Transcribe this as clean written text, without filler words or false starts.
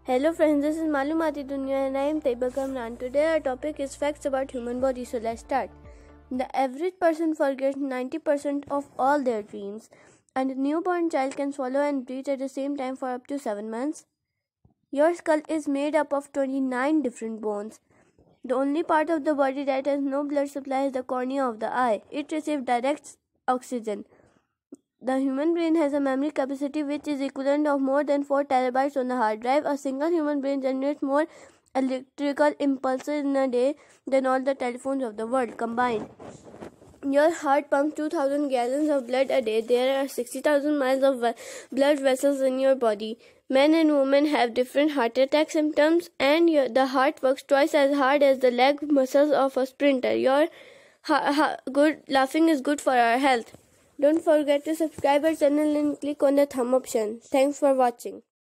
Hello friends, this is Malumati Dunya and I am Taiba Kamran. Today our topic is facts about human body, so let's start. The average person forgets 90% of all their dreams, and a newborn child can swallow and breathe at the same time for up to 7 months. Your skull is made up of 29 different bones. The only part of the body that has no blood supply is the cornea of the eye. It receives direct oxygen. The human brain has a memory capacity which is equivalent of more than 4 terabytes on the hard drive. A single human brain generates more electrical impulses in a day than all the telephones of the world combined. Your heart pumps 2,000 gallons of blood a day. There are 60,000 miles of blood vessels in your body. Men and women have different heart attack symptoms, and the heart works twice as hard as the leg muscles of a sprinter. Good laughing is good for our health. Don't forget to subscribe our channel and click on the thumb option. Thanks for watching.